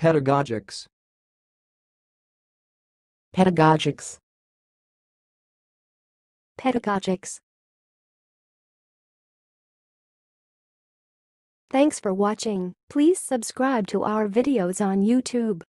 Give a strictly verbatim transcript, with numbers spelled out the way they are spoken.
Pedagogics. Pedagogics. Pedagogics. Thanks for watching. Please subscribe to our videos on YouTube.